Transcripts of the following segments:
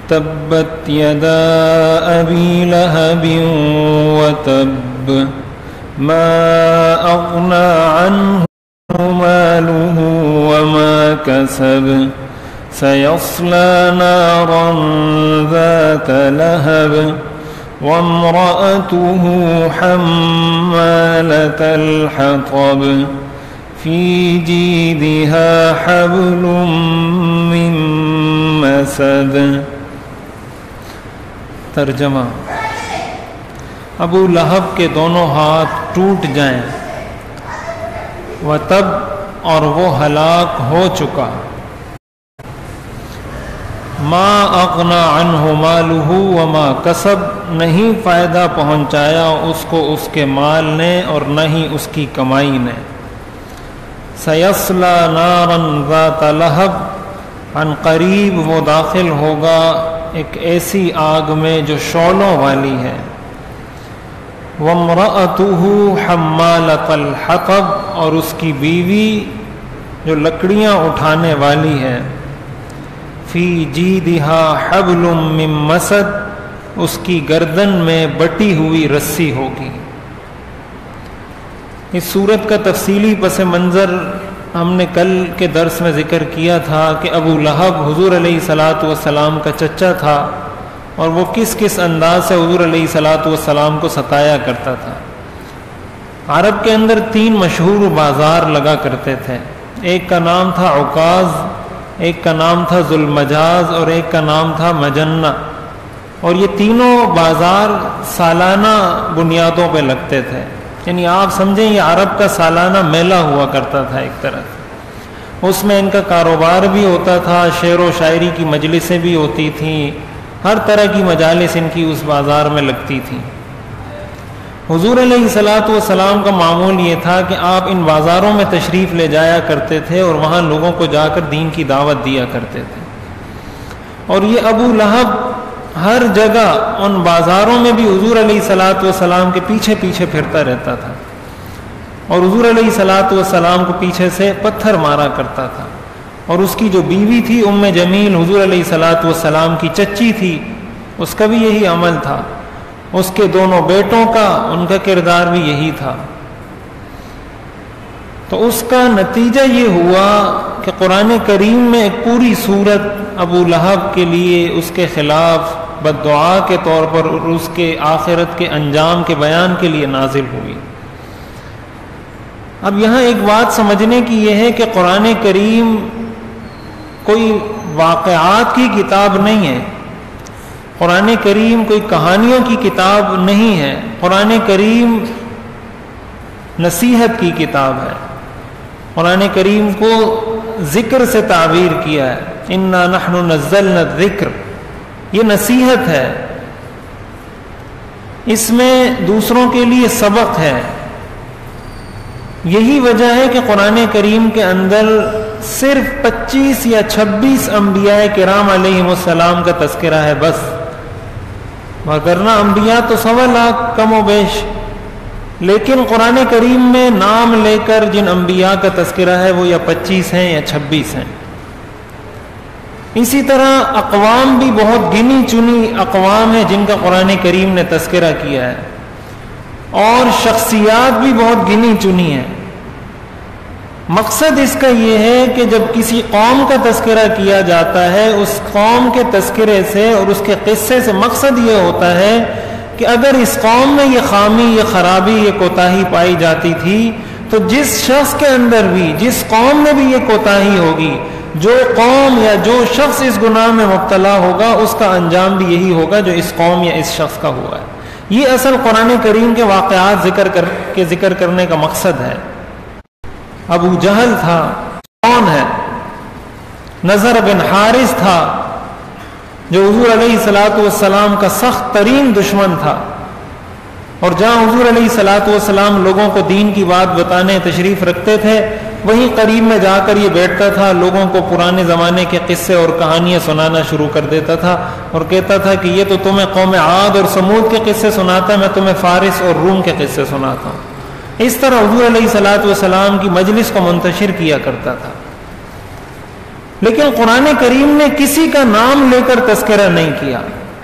تبت يدا أبي لهب وتب ما أغنى عنه ماله وما كسب سيصلى نارا ذات لهب وامرأته حمالة الحطب في جيدها حبل من مسد۔ ترجمہ: ابو لہب کے دونوں ہاتھ ٹوٹ جائیں، وتب اور وہ ہلاک ہو چکا، ما اغنا عنہ مالہ وما کسب، نہیں فائدہ پہنچایا اس کو اس کے مال نے اور نہ ہی اس کی کمائی نے۔ سیصلی نارا ذات لہب، عن قریب وہ داخل ہوگا ایک ایسی آگ میں جو شعلوں والی ہے۔ وامرأتہ حمالۃ الحطب، اور اس کی بیوی جو لکڑیاں اٹھانے والی ہے۔ فی جیدہا حبل من مسد، اس کی گردن میں بٹی ہوئی رسی ہوگی۔ اس صورت کا تفصیلی پس منظر ہم نے کل کے درس میں ذکر کیا تھا کہ ابو لہب حضور علیہ الصلاۃ والسلام کا چچا تھا، اور وہ کس کس انداز سے حضور علیہ الصلاۃ والسلام کو ستایا کرتا تھا۔ عرب کے اندر 3 مشہور بازار لگا کرتے تھے، ایک کا نام تھا عکاظ، ایک کا نام تھا ذوالمجاز، اور ایک کا نام تھا مجنہ، اور یہ تینوں بازار سالانہ بنیادوں پہ لگتے تھے، یعنی آپ سمجھیں یہ عرب کا سالانہ میلہ ہوا کرتا تھا ایک طرح سے۔ اس میں ان کا کاروبار بھی ہوتا تھا، شعر و شاعری کی مجلسیں بھی ہوتی تھیں، ہر طرح کی مجالس ان کی اس بازار میں لگتی تھیں۔ حضور علیہ الصلاۃ والسلام کا معمول یہ تھا کہ آپ ان بازاروں میں تشریف لے جایا کرتے تھے اور وہاں لوگوں کو جا کر دین کی دعوت دیا کرتے تھے، اور یہ ابو لہب ہر جگہ ان بازاروں میں بھی حضور علیہ الصلاۃ والسلام کے پیچھے پیچھے پھرتا رہتا تھا، اور حضور علیہ الصلاۃ والسلام کو پیچھے سے پتھر مارا کرتا تھا۔ اور اس کی جو بیوی تھی ام جمیل، حضور علیہ الصلاۃ والسلام کی چچی تھی، اس کا بھی یہی عمل تھا، اس کے دونوں بیٹوں کا، ان کا کردار بھی یہی تھا۔ تو اس کا نتیجہ یہ ہوا کہ قرآن کریم میں ایک پوری سورت ابو لہب کے لیے اس کے خلاف بددعا کے طور پر اور اس کے آخرت کے انجام کے بیان کے لیے نازل ہوئی۔ اب یہاں ایک بات سمجھنے کی یہ ہے کہ قرآن کریم کوئی واقعات کی کتاب نہیں ہے، قرآن کریم کوئی کہانیوں کی کتاب نہیں ہے، قرآن کریم نصیحت کی کتاب ہے۔ قرآن کریم کو ذکر سے تعبیر کیا ہے، انا نحن نزلنا الذکر، یہ نصیحت ہے، اس میں دوسروں کے لیے سبق ہے۔ یہی وجہ ہے کہ قرآن کریم کے اندر صرف 25 یا 26 انبیاء کرام علیہم السلام کا تذکرہ ہے بس، وگرنہ انبیاء تو 1.25 لاکھ کم و بیش، لیکن قرآن کریم میں نام لے کر جن انبیاء کا تذکرہ ہے وہ یا 25 ہیں یا 26 ہیں۔ اسی طرح اقوام بھی بہت گنی چنی اقوام ہیں جن کا قرآن کریم نے تذکرہ کیا ہے، اور شخصیات بھی بہت گنی چنی ہیں۔ مقصد اس کا یہ ہے کہ جب کسی قوم کا تذکرہ کیا جاتا ہے، اس قوم کے تذکرے سے اور اس کے قصے سے مقصد یہ ہوتا ہے کہ اگر اس قوم میں یہ خامی، یہ خرابی، یہ کوتاہی پائی جاتی تھی، تو جس شخص کے اندر بھی، جس قوم میں بھی یہ کوتاہی ہوگی، جو قوم یا جو شخص اس گناہ میں مبتلا ہوگا، اس کا انجام بھی یہی ہوگا جو اس قوم یا اس شخص کا ہوا ہے۔ یہ اصل قرآن کریم کے واقعات ذکر کرنے کا مقصد ہے۔ ابو جہل تھا، کون ہے؟ نضر بن حارث تھا، جو حضور علیہ الصلاۃ والسلام کا سخت ترین دشمن تھا، اور جہاں حضور علیہ الصلاۃ والسلام لوگوں کو دین کی بات بتانے تشریف رکھتے تھے، وہیں قریب میں جا کر یہ بیٹھتا تھا، لوگوں کو پرانے زمانے کے قصے اور کہانیاں سنانا شروع کر دیتا تھا، اور کہتا تھا کہ یہ تو تمہیں قوم عاد اور سمود کے قصے سناتا ہے، میں تمہیں فارس اور روم کے قصے سناتا ہوں۔ اس طرح حضور علیہ الصلاۃ والسلام کی مجلس کو منتشر کیا کرتا تھا۔ لیکن قرآن کریم نے کسی کا نام لے کر تذکرہ نہیں کیا.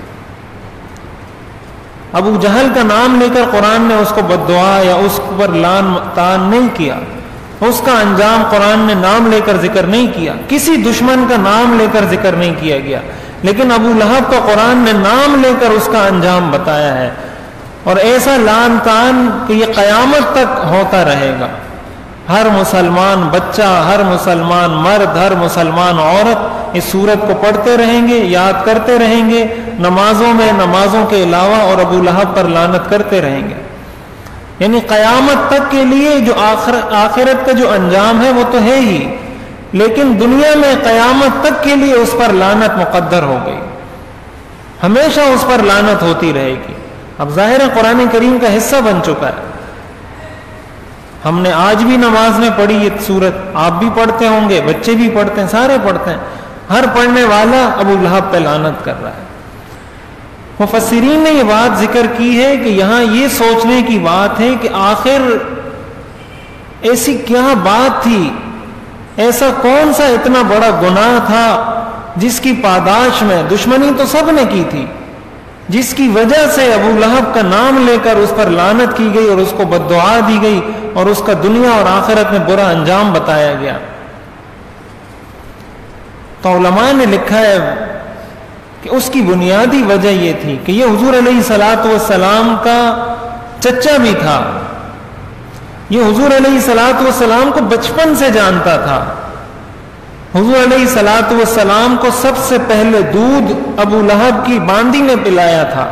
ابو جہل کا نام لے کر قرآن نے اس کو بد دعا یا اس پر لعن طعن نہیں کیا. اس کا انجام قرآن نے نام لے کر ذکر نہیں کیا. کسی دشمن کا نام لے کر ذکر نہیں کیا گیا. لیکن ابو لہب کا قرآن نے نام لے کر اس کا انجام بتایا ہے، اور ایسا لعن طعن کہ یہ قیامت تک ہوتا رہے گا. ہر مسلمان بچہ، ہر مسلمان مرد، ہر مسلمان عورت اس سورت کو پڑھتے رہیں گے، یاد کرتے رہیں گے نمازوں میں، نمازوں کے علاوہ، اور ابو لہب پر لعنت کرتے رہیں گے. یعنی قیامت تک کے لیے جو آخرت کا جو انجام ہے وہ تو ہے ہی، لیکن دنیا میں قیامت تک کے لیے اس پر لعنت مقدر ہو گئی، ہمیشہ اس پر لعنت ہوتی رہے گی. اب ظاہر ہے قرآن کریم کا حصہ بن چکا ہے. ہم نے آج بھی نماز میں پڑھی یہ سورت، آپ بھی پڑھتے ہوں گے، بچے بھی پڑھتے ہیں، سارے پڑھتے ہیں. ہر پڑھنے والا ابو لہب پہ لعنت کر رہا ہے. مفسرین نے یہ بات ذکر کی ہے کہ یہاں یہ سوچنے کی بات ہے کہ آخر ایسی کیا بات تھی، ایسا کون سا اتنا بڑا گناہ تھا جس کی پاداش میں دشمنی تو سب نے کی تھی، جس کی وجہ سے ابو لہب کا نام لے کر اس پر لعنت کی گئی اور اس کو بد دعا دی گئی اور اس کا دنیا اور آخرت میں برا انجام بتایا گیا. تو علماء نے لکھا ہے کہ اس کی بنیادی وجہ یہ تھی کہ یہ حضور علیہ الصلوۃ والسلام کا چچا بھی تھا. یہ حضور علیہ الصلوۃ والسلام کو بچپن سے جانتا تھا. حضور علیہ الصلوۃ والسلام کو سب سے پہلے دودھ ابو لہب کی باندی نے پلایا تھا.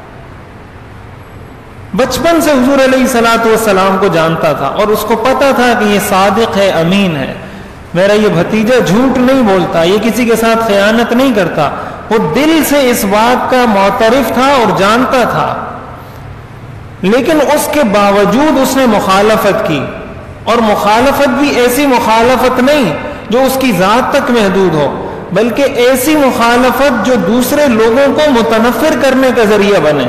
بچپن سے حضور علیہ الصلوۃ والسلام کو جانتا تھا اور اس کو پتا تھا کہ یہ صادق ہے، امین ہے، میرا یہ بھتیجا جھوٹ نہیں بولتا، یہ کسی کے ساتھ خیانت نہیں کرتا. وہ دل سے اس بات کا معترف تھا اور جانتا تھا، لیکن اس کے باوجود اس نے مخالفت کی، اور مخالفت بھی ایسی مخالفت نہیں جو اس کی ذات تک محدود ہو، بلکہ ایسی مخالفت جو دوسرے لوگوں کو متنفر کرنے کا ذریعہ بنے.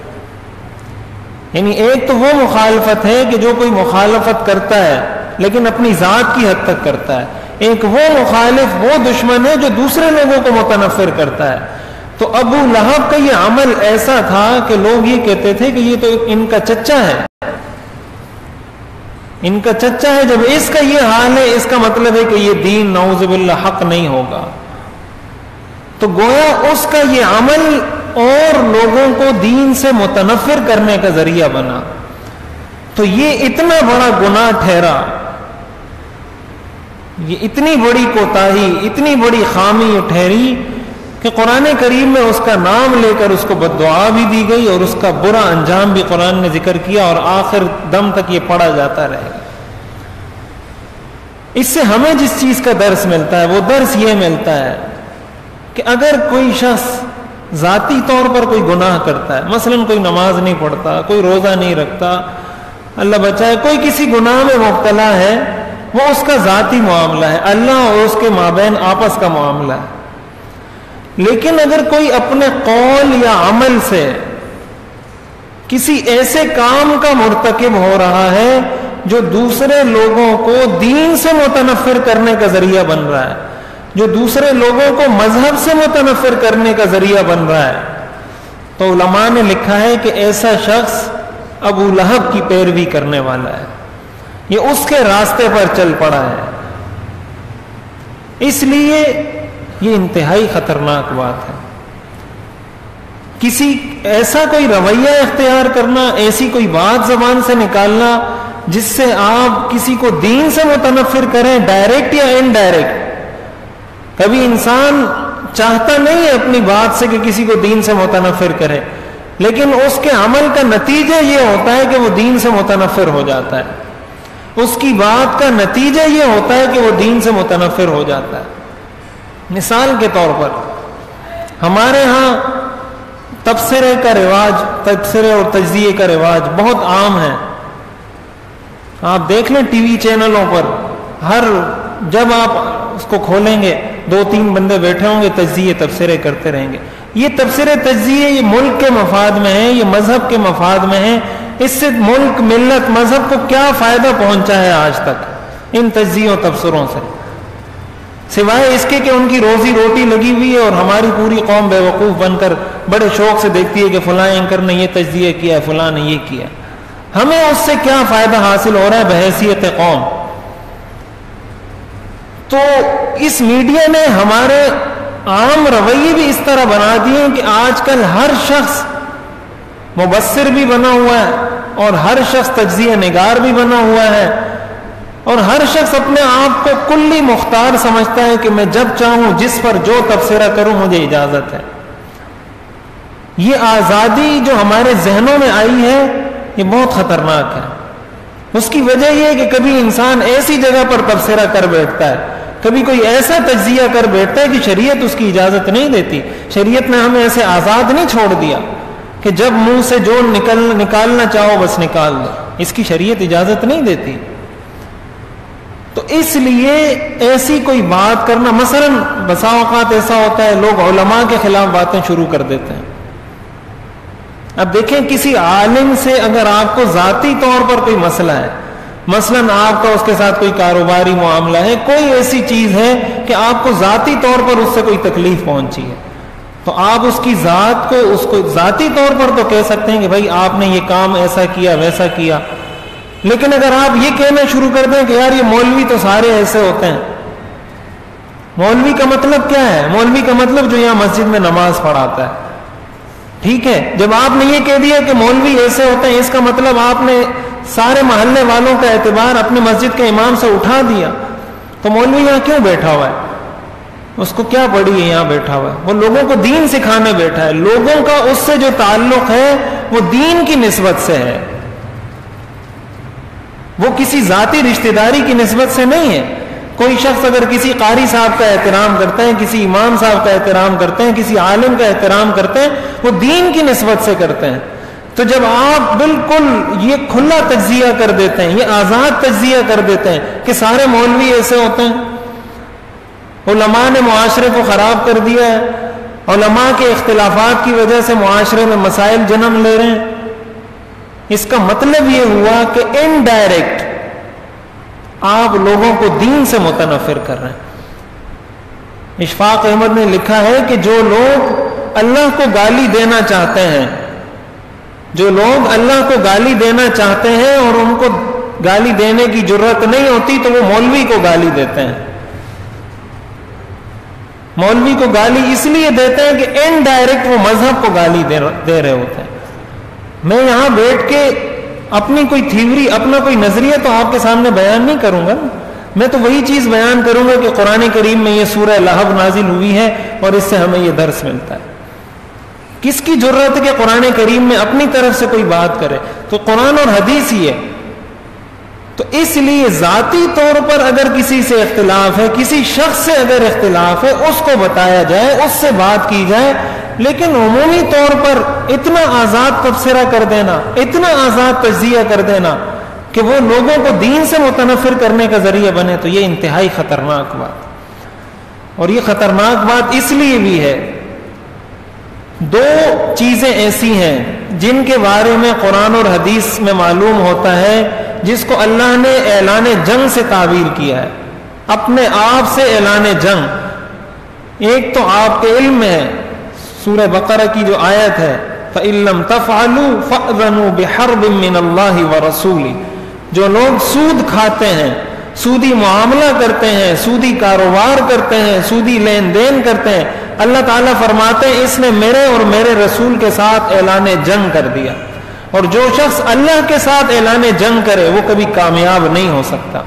یعنی ایک تو وہ مخالفت ہے کہ جو کوئی مخالفت کرتا ہے لیکن اپنی ذات کی حد تک کرتا ہے، ایک وہ مخالف، وہ دشمن ہے جو دوسرے لوگوں کو متنفر کرتا ہے. تو ابو لہب کا یہ عمل ایسا تھا کہ لوگ یہ کہتے تھے کہ یہ تو ان کا چچا ہے، ان کا چچا ہے. جب اس کا یہ حال ہے اس کا مطلب ہے کہ یہ دین نعوذ باللہ حق نہیں ہوگا. تو گویا اس کا یہ عمل اور لوگوں کو دین سے متنفر کرنے کا ذریعہ بنا. تو یہ اتنا بڑا گناہ ٹھہرا، یہ اتنی بڑی کوتاہی، اتنی بڑی خامی یہ ٹھہری کہ قرآن کریم میں اس کا نام لے کر اس کو بد دعا بھی دی گئی اور اس کا برا انجام بھی قرآن نے ذکر کیا، اور آخر دم تک یہ پڑھا جاتا رہے گا. اس سے ہمیں جس چیز کا درس ملتا ہے وہ درس یہ ملتا ہے کہ اگر کوئی شخص ذاتی طور پر کوئی گناہ کرتا ہے، مثلا کوئی نماز نہیں پڑھتا، کوئی روزہ نہیں رکھتا، اللہ بچائے، کوئی کسی گناہ میں مبتلا ہے، وہ اس کا ذاتی معاملہ ہے، اللہ اور اس کے مابین آپس کا معاملہ ہے. لیکن اگر کوئی اپنے قول یا عمل سے کسی ایسے کام کا مرتکب ہو رہا ہے جو دوسرے لوگوں کو دین سے متنفر کرنے کا ذریعہ بن رہا ہے، جو دوسرے لوگوں کو مذہب سے متنفر کرنے کا ذریعہ بن رہا ہے، تو علماء نے لکھا ہے کہ ایسا شخص ابو لہب کی پیروی کرنے والا ہے، یہ اس کے راستے پر چل پڑا ہے. اس لیے یہ انتہائی خطرناک بات ہے. کسی ایسا کوئی رویہ اختیار کرنا، ایسی کوئی بات زبان سے نکالنا جس سے آپ کسی کو دین سے متنفر کریں، ڈائریکٹ یا انڈائریکٹ. کبھی انسان چاہتا نہیں ہے اپنی بات سے کہ کسی کو دین سے متنفر کرے، لیکن اس کے عمل کا نتیجہ یہ ہوتا ہے کہ وہ دین سے متنفر ہو جاتا ہے. اس کی بات کا نتیجہ یہ ہوتا ہے کہ وہ دین سے متنفر ہو جاتا ہے. مثال کے طور پر ہمارے ہاں تبصرے کا رواج، تبصرے اور تجزیے کا رواج بہت عام ہے. آپ دیکھ لیں ٹی وی چینلوں پر، ہر جب آپ اس کو کھولیں گے 2-3 بندے بیٹھے ہوں گے، تجزیے تبصرے کرتے رہیں گے. یہ تبصرے تجزیے یہ ملک کے مفاد میں ہیں، یہ مذہب کے مفاد میں ہیں. اس سے ملک، ملت، مذہب کو کیا فائدہ پہنچا ہے آج تک ان تجزیوں تبصروں سے؟ سوائے اس کے کہ ان کی روزی روٹی لگی ہوئی ہے اور ہماری پوری قوم بے وقوف بن کر بڑے شوق سے دیکھتی ہے کہ فلاں اینکر نے یہ تجزیہ کیا ہے، فلاں نے یہ کیا. ہمیں اس سے کیا فائدہ حاصل ہو رہا ہے بحیثیت قوم؟ تو اس میڈیا نے ہمارے عام رویے بھی اس طرح بنا دیے کہ آج کل ہر شخص مبصر بھی بنا ہوا ہے اور ہر شخص تجزیہ نگار بھی بنا ہوا ہے، اور ہر شخص اپنے آپ کو کلی مختار سمجھتا ہے کہ میں جب چاہوں جس پر جو تبصرہ کروں مجھے اجازت ہے. یہ آزادی جو ہمارے ذہنوں میں آئی ہے یہ بہت خطرناک ہے. اس کی وجہ یہ ہے کہ کبھی انسان ایسی جگہ پر تبصرہ کر بیٹھتا ہے، کبھی کوئی ایسا تجزیہ کر بیٹھتا ہے کہ شریعت اس کی اجازت نہیں دیتی. شریعت نے ہمیں ایسے آزاد نہیں چھوڑ دیا کہ جب منہ سے جو نکالنا چاہو بس نکال دو. اس کی شریعت اجازت نہیں دیتی. تو اس لیے ایسی کوئی بات کرنا، مثلا بسا اوقات ایسا ہوتا ہے لوگ علماء کے خلاف باتیں شروع کر دیتے ہیں. اب دیکھیں کسی عالم سے اگر آپ کو ذاتی طور پر کوئی مسئلہ ہے، مثلا آپ کا اس کے ساتھ کوئی کاروباری معاملہ ہے، کوئی ایسی چیز ہے کہ آپ کو ذاتی طور پر اس سے کوئی تکلیف پہنچی ہے، تو آپ اس کی ذات کو اس کو ذاتی طور پر تو کہہ سکتے ہیں کہ بھائی آپ نے یہ کام ایسا کیا ویسا کیا. لیکن اگر آپ یہ کہنا شروع کر دیں کہ یار یہ مولوی تو سارے ایسے ہوتے ہیں، مولوی کا مطلب کیا ہے؟ مولوی کا مطلب جو یہاں مسجد میں نماز پڑھاتا ہے. ٹھیک ہے، جب آپ نے یہ کہہ دیا کہ مولوی ایسے ہوتے ہیں، اس کا مطلب آپ نے سارے محلے والوں کا اعتبار اپنی مسجد کے امام سے اٹھا دیا. تو مولوی یہاں کیوں بیٹھا ہوا ہے؟ اس کو کیا پڑی ہے یہاں بیٹھا ہوا ہے؟ وہ لوگوں کو دین سکھانے بیٹھا ہے. لوگوں کا اس سے جو تعلق ہے وہ دین کی نسبت سے ہے، وہ کسی ذاتی رشتہ داری کی نسبت سے نہیں ہے. کوئی شخص اگر کسی قاری صاحب کا احترام کرتے ہیں، کسی امام صاحب کا احترام کرتے ہیں، کسی عالم کا احترام کرتے ہیں، وہ دین کی نسبت سے کرتے ہیں. تو جب آپ بالکل یہ کھلا تجزیہ کر دیتے ہیں، یہ آزاد تجزیہ کر دیتے ہیں کہ سارے مولوی ایسے ہوتے ہیں، علماء نے معاشرے کو خراب کر دیا ہے، علماء کے اختلافات کی وجہ سے معاشرے میں مسائل جنم لے رہے ہیں، اس کا مطلب یہ ہوا کہ انڈائریکٹ آپ لوگوں کو دین سے متنفر کر رہے ہیں. اشفاق احمد نے لکھا ہے کہ جو لوگ اللہ کو گالی دینا چاہتے ہیں، جو لوگ اللہ کو گالی دینا چاہتے ہیں اور ان کو گالی دینے کی جرت نہیں ہوتی تو وہ مولوی کو گالی دیتے ہیں. مولوی کو گالی اس لیے دیتے ہیں کہ انڈائریکٹ وہ مذہب کو گالی دے رہے ہوتے ہیں. میں یہاں بیٹھ کے اپنی کوئی تھیوری، اپنا کوئی نظریہ تو آپ کے سامنے بیان نہیں کروں گا. میں تو وہی چیز بیان کروں گا کہ قرآن کریم میں یہ سورہ لہب نازل ہوئی ہے اور اس سے ہمیں یہ درس ملتا ہے. کس کی جرت ہے کہ قرآن کریم میں اپنی طرف سے کوئی بات کرے؟ تو قرآن اور حدیث ہی ہے. تو اس لیے ذاتی طور پر اگر کسی سے اختلاف ہے، کسی شخص سے اگر اختلاف ہے، اس کو بتایا جائے، اس سے بات کی جائے. لیکن عمومی طور پر اتنا آزاد تبصرہ کر دینا، اتنا آزاد تجزیہ کر دینا کہ وہ لوگوں کو دین سے متنفر کرنے کا ذریعہ بنے، تو یہ انتہائی خطرناک بات. اور یہ خطرناک بات اس لیے بھی ہے، دو چیزیں ایسی ہیں جن کے بارے میں قرآن اور حدیث میں معلوم ہوتا ہے جس کو اللہ نے اعلان جنگ سے تعبیر کیا ہے، اپنے آپ سے اعلان جنگ. ایک تو آپ کے علم میں ہے، سورہ بقرہ کی جو آیت ہے فَإِن لَّمْ تَفْعَلُوا فَأْذَنُوا بِحَرْبٍ مِّنَ اللَّهِ وَرَسُولِهِ. جو لوگ سود کھاتے ہیں، سودی معاملہ کرتے ہیں، سودی کاروبار کرتے ہیں، سودی لین دین کرتے ہیں، اللہ تعالیٰ فرماتے ہیں اس نے میرے اور میرے رسول کے ساتھ اعلان جنگ کر دیا. اور جو شخص اللہ کے ساتھ اعلان جنگ کرے وہ کبھی کامیاب نہیں ہو سکتا.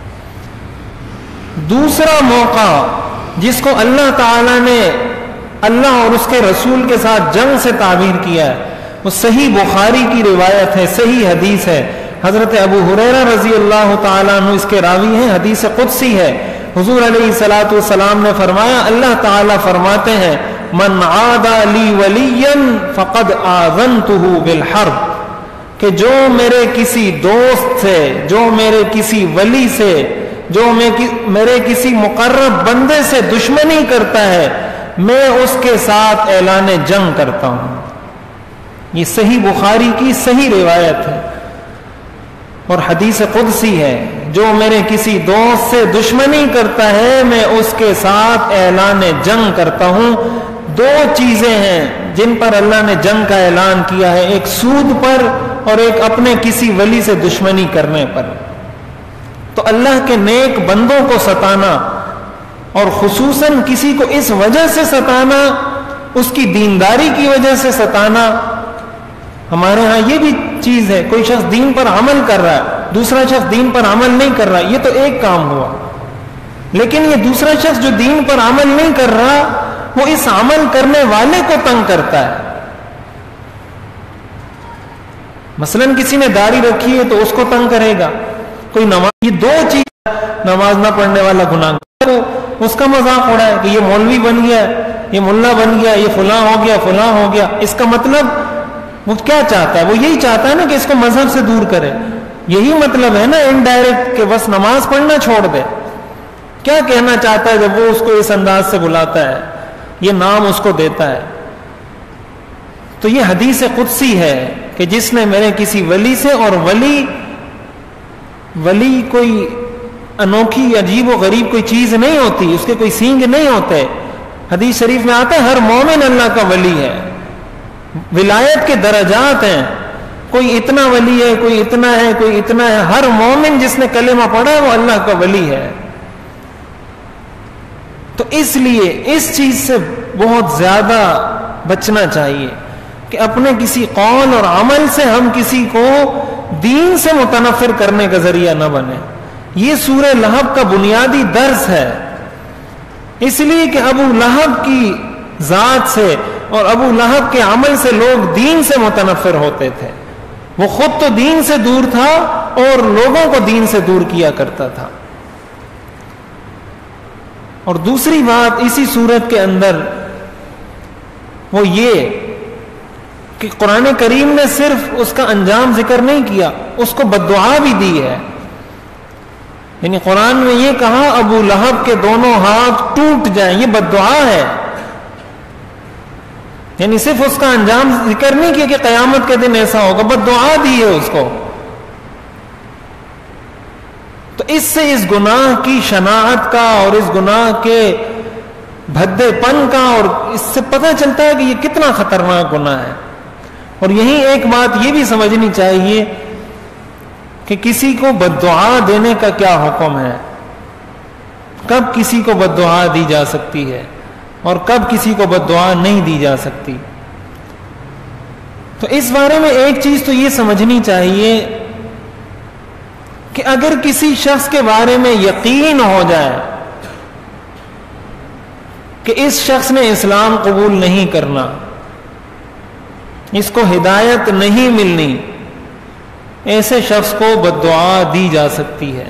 دوسرا موقع جس کو اللہ تعالیٰ نے اللہ اور اس کے رسول کے ساتھ جنگ سے تعبیر کیا ہے وہ صحیح بخاری کی روایت ہے، صحیح حدیث ہے. حضرت ابو ہریرہ رضی اللہ تعالیٰ عنہ اس کے راوی ہیں، حدیث قدسی ہے. حضور علیہ الصلوۃ والسلام نے فرمایا، اللہ تعالیٰ فرماتے ہیں من عادى لی ولیا فقد آذنته بالحرب، کہ جو میرے کسی دوست سے، جو میرے کسی ولی سے، جو میرے کسی مقرب بندے سے دشمنی کرتا ہے میں اس کے ساتھ اعلان جنگ کرتا ہوں. یہ صحیح بخاری کی صحیح روایت ہے اور حدیث قدسی ہے. جو میرے کسی دوست سے دشمنی کرتا ہے میں اس کے ساتھ اعلان جنگ کرتا ہوں. دو چیزیں ہیں جن پر اللہ نے جنگ کا اعلان کیا ہے, ایک سود پر اور ایک اپنے کسی ولی سے دشمنی کرنے پر. تو اللہ کے نیک بندوں کو ستانا اور خصوصاً کسی کو اس وجہ سے ستانا, اس کی دینداری کی وجہ سے ستانا, ہمارے ہاں یہ بھی چیز ہے. کوئی شخص دین پر عمل کر رہا ہے, دوسرا شخص دین پر عمل نہیں کر رہا, یہ تو ایک کام ہوا. لیکن یہ دوسرا شخص جو دین پر عمل نہیں کر رہا, وہ اس عمل کرنے والے کو تنگ کرتا ہے. مثلا کسی نے داڑھی رکھی ہے تو اس کو تنگ کرے گا. کوئی نماز, یہ دو چیز, نماز نہ پڑھنے والا گناہگار, اس کا مذاق اڑا ہے کہ یہ مولوی بن گیا, یہ ملا بن گیا, یہ فلاں ہو گیا, فلاں ہو گیا. اس کا مطلب وہ کیا چاہتا ہے؟ وہ یہی چاہتا ہے نا کہ اس کو مذہب سے دور کرے. یہی مطلب ہے نا انڈائریکٹ, کہ بس نماز پڑھنا چھوڑ دے. کیا کہنا چاہتا ہے جب وہ اس کو اس انداز سے بلاتا ہے, یہ نام اس کو دیتا ہے؟ تو یہ حدیث قدسی ہے کہ جس نے میرے کسی ولی سے, اور ولی کوئی انوکھی عجیب و غریب کوئی چیز نہیں ہوتی, اس کے کوئی سینگ نہیں ہوتے. حدیث شریف میں آتا ہے ہر مومن اللہ کا ولی ہے. ولایت کے درجات ہیں, کوئی اتنا ولی ہے, کوئی اتنا ہے, کوئی اتنا ہے. ہر مومن جس نے کلمہ پڑھا ہے وہ اللہ کا ولی ہے. تو اس لیے اس چیز سے بہت زیادہ بچنا چاہیے کہ اپنے کسی قول اور عمل سے ہم کسی کو دین سے متنفر کرنے کا ذریعہ نہ بنے. یہ سورہ لہب کا بنیادی درس ہے. اس لیے کہ ابو لہب کی ذات سے اور ابو لہب کے عمل سے لوگ دین سے متنفر ہوتے تھے. وہ خود تو دین سے دور تھا اور لوگوں کو دین سے دور کیا کرتا تھا. اور دوسری بات اسی صورت کے اندر وہ یہ کہ قرآن کریم نے صرف اس کا انجام ذکر نہیں کیا, اس کو بددعا بھی دی ہے. یعنی قرآن میں یہ کہا ابو لہب کے دونوں ہاتھ ٹوٹ جائیں, یہ بددعا ہے. یعنی صرف اس کا انجام ذکر نہیں کیا کہ قیامت کے دن ایسا ہوگا, بددعا دی ہے اس کو. تو اس سے اس گناہ کی شناعت کا اور اس گناہ کے بھدے پن کا, اور اس سے پتہ چلتا ہے کہ یہ کتنا خطرناک گناہ ہے. اور یہی ایک بات یہ بھی سمجھنی چاہیے کہ کسی کو بددعا دینے کا کیا حکم ہے, کب کسی کو بددعا دی جا سکتی ہے اور کب کسی کو بددعا نہیں دی جا سکتی. تو اس بارے میں ایک چیز تو یہ سمجھنی چاہیے کہ اگر کسی شخص کے بارے میں یقین ہو جائے کہ اس شخص نے اسلام قبول نہیں کرنا, اس کو ہدایت نہیں ملنی, ایسے شخص کو بددعا دی جا سکتی ہے.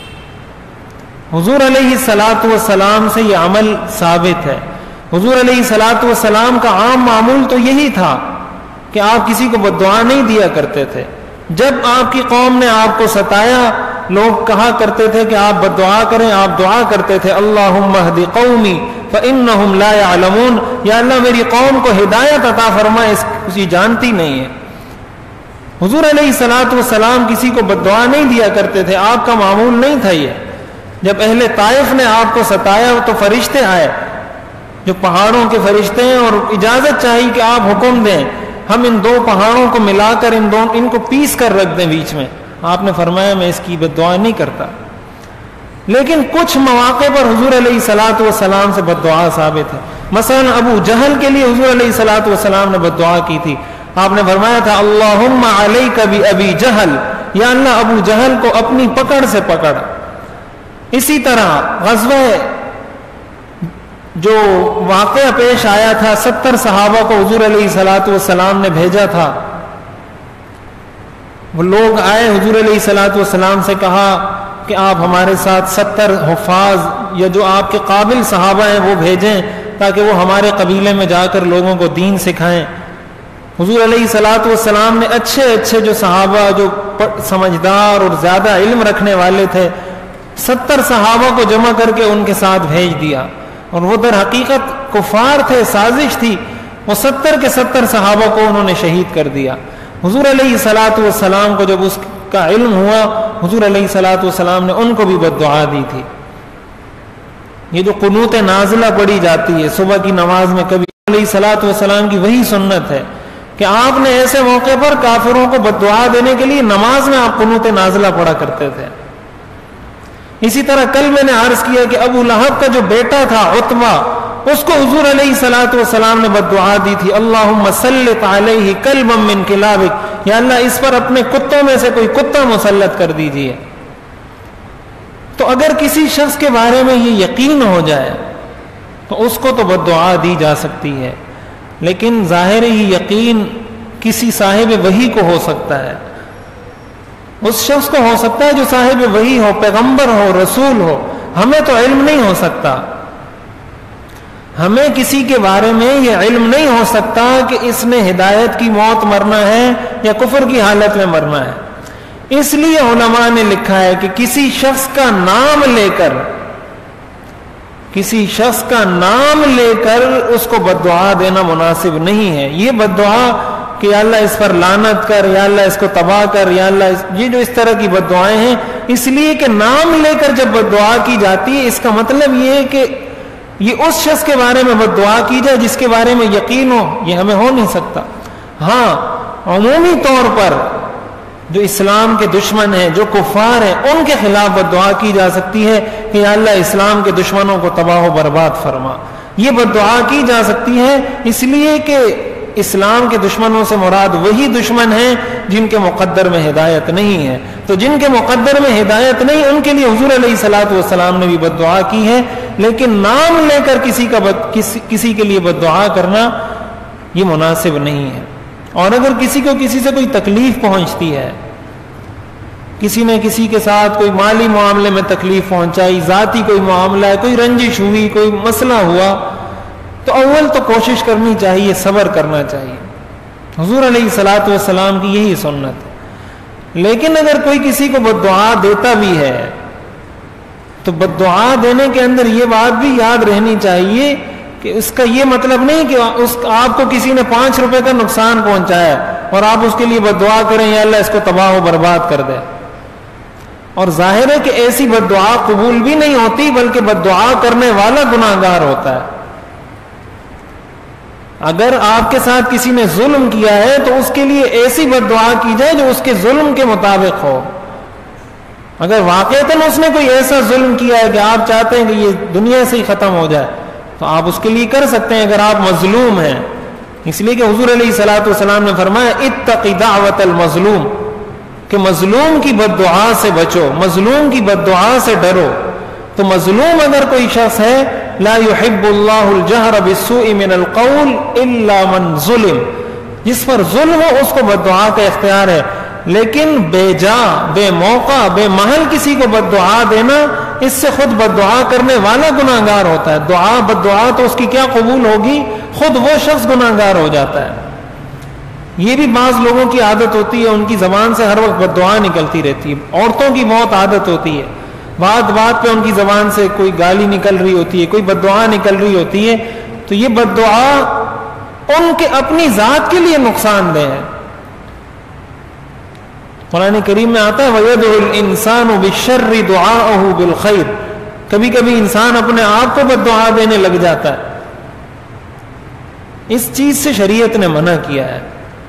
حضور علیہ الصلاۃ والسلام سے یہ عمل ثابت ہے. حضور علیہ الصلاۃ والسلام کا عام معمول تو یہی تھا کہ آپ کسی کو بددعا نہیں دیا کرتے تھے. جب آپ کی قوم نے آپ کو ستایا, لوگ کہا کرتے تھے کہ آپ بددعا کریں, آپ دعا کرتے تھے اللہم اہد قومی فانہم لا یعلمون, یا اللہ میری قوم کو ہدایت عطا فرما, اس جانتی نہیں ہے. حضور علیہ الصلاۃ والسلام کسی کو بددعا نہیں دیا کرتے تھے, آپ کا معمول نہیں تھا یہ. جب اہل طائف نے آپ کو ستایا تو فرشتے آئے جو پہاڑوں کے فرشتے ہیں, اور اجازت چاہی کہ آپ حکم دیں ہم ان دو پہاڑوں کو ملا کر ان کو پیس کر رکھ دیں بیچ میں. آپ نے فرمایا میں اس کی بددعا نہیں کرتا. لیکن کچھ مواقع پر حضور علیہ الصلاۃ والسلام سے بددعا ثابت ہے. مثلا ابو جہل کے لیے حضور علیہ الصلاۃ والسلام نے بددعا کی تھی. آپ نے فرمایا تھا اللہم علیک بابی جہل, یا اللہ ابو جہل کو اپنی پکڑ سے پکڑ. اسی طرح غزوہ جو واقعہ پیش آیا تھا, 70 صحابہ کو حضور علیہ الصلاۃ والسلام نے بھیجا تھا. وہ لوگ آئے, حضور علیہ الصلاۃ والسلام سے کہا کہ آپ ہمارے ساتھ 70 حفاظ یا جو آپ کے قابل صحابہ ہیں وہ بھیجیں تاکہ وہ ہمارے قبیلے میں جا کر لوگوں کو دین سکھائیں. حضور علیہ الصلاۃ والسلام نے اچھے جو صحابہ جو سمجھدار اور زیادہ علم رکھنے والے تھے 70 صحابہ کو جمع کر کے ان کے ساتھ بھیج دیا. اور وہ در حقیقت کفار تھے, سازش تھی. وہ 70 کے 70 صحابہ کو انہوں نے شہید کر دیا. حضور علیہ الصلاۃ والسلام کو جب اس کا علم ہوا حضور علیہ الصلوۃ والسلام نے ان کو بھی بد دعا دی تھی. یہ جو قنوت نازلہ پڑھی جاتی ہے صبح کی نماز میں، کبھی علیہ الصلوۃ والسلام کی وہی سنت ہے کہ آپ نے ایسے موقع پر کافروں کو بد دعا دینے کے لیے نماز میں آپ قنوت نازلہ پڑھا کرتے تھے. اسی طرح کل میں نے عرض کیا کہ ابو لہب کا جو بیٹا تھا عتبہ، اس کو حضور علیہ الصلوۃ والسلام نے بد دعا دی تھی، اللہم سلط علیہ کلبا من کلابک، یا اللہ اس پر اپنے کتوں میں سے کوئی کتا مسلط کر دیجیے. تو اگر کسی شخص کے بارے میں یہ یقین ہو جائے تو اس کو تو بد دعا دی جا سکتی ہے، لیکن ظاہر ہی یقین کسی صاحب وحی کو ہو سکتا ہے. اس شخص کو ہو سکتا ہے جو صاحب وحی ہو، پیغمبر ہو، رسول ہو. ہمیں تو علم نہیں ہو سکتا، ہمیں کسی کے بارے میں یہ علم نہیں ہو سکتا کہ اس نے ہدایت کی موت مرنا ہے یا کفر کی حالت میں مرنا ہے. اس لیے علماء نے لکھا ہے کہ کسی شخص کا نام لے کر اس کو بد دعا دینا مناسب نہیں ہے. یہ بد دعا کہ یا اللہ اس پر لعنت کر، یا اللہ اس کو تباہ کر، یا اللہ یہ جو اس طرح کی بد دعائیں ہیں، اس لیے کہ نام لے کر جب بد دعا کی جاتی ہے اس کا مطلب یہ ہے کہ یہ اس شخص کے بارے میں بد دعا کی جائے جس کے بارے میں یقین ہو. یہ ہمیں ہو نہیں سکتا. ہاں عمومی طور پر جو اسلام کے دشمن ہیں، جو کفار ہیں، ان کے خلاف بد دعا کی جا سکتی ہے کہ یا اللہ اسلام کے دشمنوں کو تباہ و برباد فرما. یہ بد دعا کی جا سکتی ہے اس لیے کہ اسلام کے دشمنوں سے مراد وہی دشمن ہیں جن کے مقدر میں ہدایت نہیں ہے. تو جن کے مقدر میں ہدایت نہیں، ان کے لیے حضور علیہ الصلوۃ والسلام نے بھی بد دعا کی ہے، لیکن نام لے کر کسی کے لیے بد دعا کرنا یہ مناسب نہیں ہے. اور اگر کسی کو کسی سے کوئی تکلیف پہنچتی ہے، کسی نے کسی کے ساتھ کوئی مالی معاملے میں تکلیف پہنچائی، ذاتی کوئی معاملہ ہے، کوئی رنجش ہوئی، کوئی مسئلہ ہوا، تو اول تو کوشش کرنی چاہیے، صبر کرنا چاہیے. حضور علیہ الصلوۃ والسلام کی یہی سنت ہے. لیکن اگر کوئی کسی کو بد دعا دیتا بھی ہے تو بد دعا دینے کے اندر یہ بات بھی یاد رہنی چاہیے کہ اس کا یہ مطلب نہیں کہ آپ کو کسی نے 5 روپے کا نقصان پہنچایا اور آپ اس کے لیے بد دعا کریں یا اللہ اس کو تباہ و برباد کر دے. اور ظاہر ہے کہ ایسی بد دعا قبول بھی نہیں ہوتی، بلکہ بد دعا کرنے والا گناہگار ہوتا ہے. اگر آپ کے ساتھ کسی نے ظلم کیا ہے تو اس کے لیے ایسی بد دعا کی جائے جو اس کے ظلم کے مطابق ہو. اگر واقعتاً اس نے کوئی ایسا ظلم کیا ہے کہ آپ چاہتے ہیں کہ یہ دنیا سے ہی ختم ہو جائے تو آپ اس کے لیے کر سکتے ہیں اگر آپ مظلوم ہیں. اس لیے کہ حضور علیہ الصلوۃ والسلام نے فرمایا اتق دعوت المظلوم، کہ مظلوم کی بد دعا سے بچو، مظلوم کی بد دعا سے ڈرو. تو مظلوم اگر کوئی شخص ہے، لا يحب اللہ الجہر بالسوء من القول الا من ظلم، جس پر ظلم ہو اس کو بد دعا کا اختیار ہے. لیکن بے جا، بے موقع، بے محل کسی کو بد دعا دینا، اس سے خود بد دعا کرنے والا گناہگار ہوتا ہے. بد دعا تو اس کی کیا قبول ہوگی، خود وہ شخص گناہگار ہو جاتا ہے. یہ بھی بعض لوگوں کی عادت ہوتی ہے، ان کی زبان سے ہر وقت بد دعا نکلتی رہتی ہے. عورتوں کی بہت عادت ہوتی ہے، بات بات پہ ان کی زبان سے کوئی گالی نکل رہی ہوتی ہے، کوئی بد دعا نکل رہی ہوتی ہے. تو یہ بد دعا ان کے اپنی ذات کے لیے نقصان دہ ہے. قرآن کریم میں آتا ہے وَيَدْعُ الْإِنسَانُ بِالشَّرِّ دُعَاءَهُ بِالْخَيْرِ. کبھی کبھی انسان اپنے آپ کو بد دعا دینے لگ جاتا ہے. اس چیز سے شریعت نے منع کیا ہے.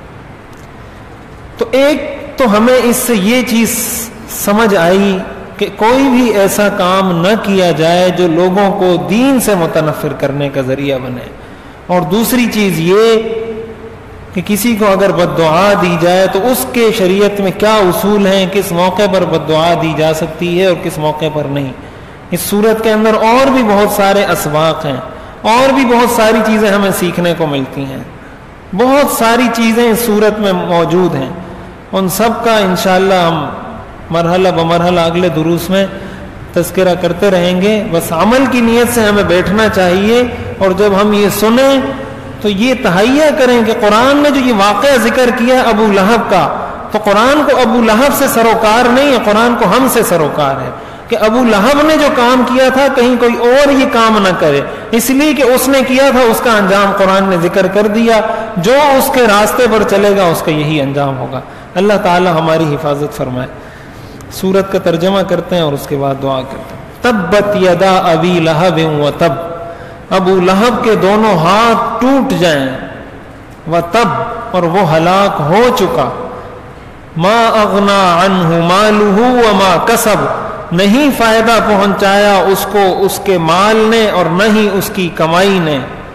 تو ایک تو ہمیں اس سے یہ چیز سمجھ آئی کہ کوئی بھی ایسا کام نہ کیا جائے جو لوگوں کو دین سے متنفر کرنے کا ذریعہ بنے. اور دوسری چیز یہ کہ کسی کو اگر بد دعا دی جائے تو اس کے شریعت میں کیا اصول ہیں، کس موقع پر بد دعا دی جا سکتی ہے اور کس موقع پر نہیں. اس صورت کے اندر اور بھی بہت سارے اسباق ہیں، اور بھی بہت ساری چیزیں ہمیں سیکھنے کو ملتی ہیں. بہت ساری چیزیں اس صورت میں موجود ہیں. ان سب کا انشاءاللہ ہم مرحلہ بمرحلہ اگلے دروس میں تذکرہ کرتے رہیں گے. بس عمل کی نیت سے ہمیں بیٹھنا چاہیے، اور جب ہم یہ سنیں تو یہ تہیہ کریں کہ قرآن نے جو یہ واقعہ ذکر کیا ابو لہب کا، تو قرآن کو ابو لہب سے سروکار نہیں ہے، قرآن کو ہم سے سروکار ہے کہ ابو لہب نے جو کام کیا تھا کہیں کوئی اور یہ کام نہ کرے. اس لیے کہ اس نے کیا تھا، اس کا انجام قرآن نے ذکر کر دیا. جو اس کے راستے پر چلے گا اس کا یہی انجام ہوگا۔ اللہ تعالی ہماری حفاظت فرمائے۔ سورت کا ترجمہ کرتے ہیں اور اس کے بعد دعا کرتے ہیں۔ تبت یدا ابی لہب و تب، ابو لہب کے دونوں ہاتھ ٹوٹ جائیں، و تب، اور وہ ہلاک ہو چکا، ما اغنا عنہ مالہ وما کسب، نہیں فائدہ پہنچایا اس کو اس کے مال نے اور نہ ہی اس کی کمائی نے۔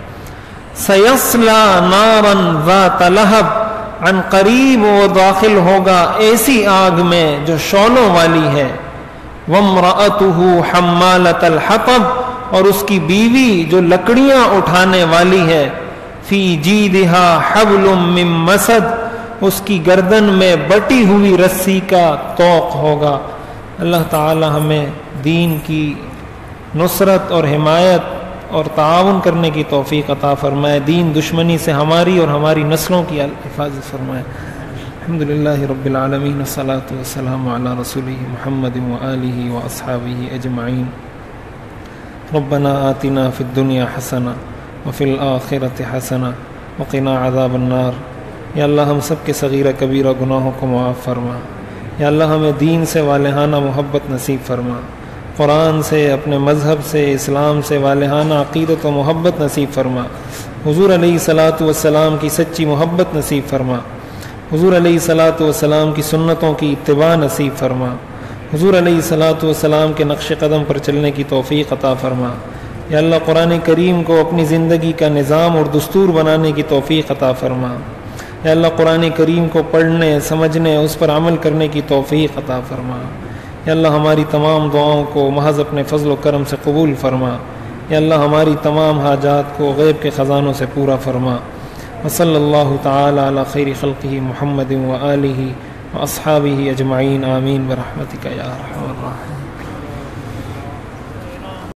سیصلی نارا ذات لہب، عن قریب وہ داخل ہوگا ایسی آگ میں جو شعلوں والی ہے۔ وامرأتہ حمالۃ الحطب، اور اس کی بیوی جو لکڑیاں اٹھانے والی ہے۔ فی جیدہا حبل من مسد، اس کی گردن میں بٹی ہوئی رسی کا طوق ہوگا۔ اللہ تعالی ہمیں دین کی نصرت اور حمایت اور تعاون کرنے کی توفیق عطا فرمائے، دین دشمنی سے ہماری اور ہماری نسلوں کی حفاظت فرمائے۔ الحمدللہ رب العالمین، والصلاۃ والسلام علی رسولہ محمد وآلہ واصحابہ اجمعین۔ ربنا آتنا فی الدنیا حسنہ وفی الآخرۃ حسنہ وقنا عذاب النار۔ یا اللہ ہم سب کے صغیرہ کبیرہ گناہوں کو معاف فرما۔ یا اللہ ہمیں دین سے والہانہ محبت نصیب فرما، قرآن سے، اپنے مذہب سے، اسلام سے والہانہ عقیدت و محبت نصیب فرما۔ حضور علیہ الصلاۃ والسلام کی سچی محبت نصیب فرما۔ حضور علیہ الصلاۃ والسلام کی سنتوں کی اتباع نصیب فرما۔ حضور علیہ الصلاۃ والسلام کے نقش قدم پر چلنے کی توفیق عطا فرما۔ یا اللہ قرآن کریم کو اپنی زندگی کا نظام اور دستور بنانے کی توفیق عطا فرما۔ یا اللہ قرآن کریم کو پڑھنے، سمجھنے، اس پر عمل کرنے کی توفیق عطا فرما۔ یا اللہ ہماری تمام دعاؤں کو محض اپنے فضل و کرم سے قبول فرما۔ یا اللہ ہماری تمام حاجات کو غیب کے خزانوں سے پورا فرما۔ وصلی اللہ تعالی علی خیر خلقہ محمد وآلہ واصحابہ اجمعین، آمین برحمتک یا ارحم الراحمین۔